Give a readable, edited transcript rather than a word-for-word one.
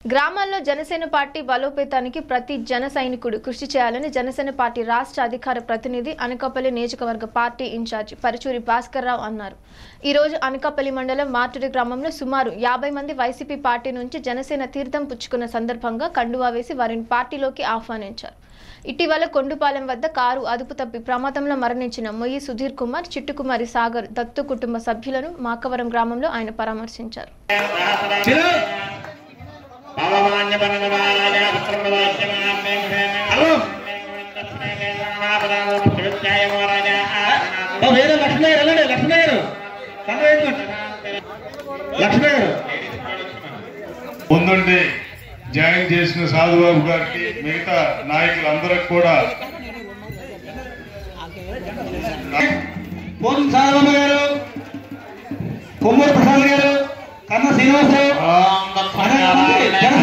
గ్రామాల్లో జనసేన పార్టీ బలోపేతానికి ప్రతి జన సైనికుడు కృషి చేయాలని జనసేన పార్టీ రాష్ట్ర అధికార ప్రతినిధి అనకాపల్లి నియోజకవర్గ పార్టీ ఇన్ఛార్జ్ పరుచూరి భాస్కర్రావు అన్నారు. ఈ రోజు అనకాపల్లి మండలం మార్టూరి గ్రామంలో సుమారు 50 మంది వైసీపీ పార్టీ నుంచి జనసేన తీర్థం పుచ్చుకున్న సందర్భంగా కండువా వేసి వారిని పార్టీలోకి ఆహ్వానించారు. ఇటీవల కొండుపాలెం వద్ద కారు అదుపు తప్పి ప్రమాదంలో మరణించిన మొయ్యి సుధీర్ కుమార్, చిట్టుకుమారి సాగర్ దత్తు కుటుంబ సభ్యులను మాకవరం గ్రామంలో ఆయన పరామర్శించారు. ముందుండి జాయిన్ చేసిన సాధుబాబు గారికి మిగతా నాయకులందరికి కూడా పోతున్న సాధుబాబు గారు, కొమ్మూరు ప్రసాద్ గారు, కన్న శ్రీనివాసరావు